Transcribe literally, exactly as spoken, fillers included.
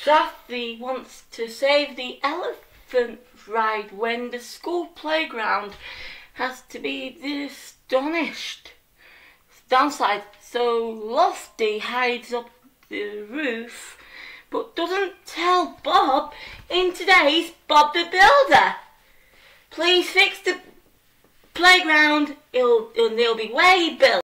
Daffy wants to save the elephant ride when the school playground has to be astonished. Downside, so Lofty hides up the roof but doesn't tell Bob in today's Bob the Builder. Please fix the playground, it'll, it'll be way built.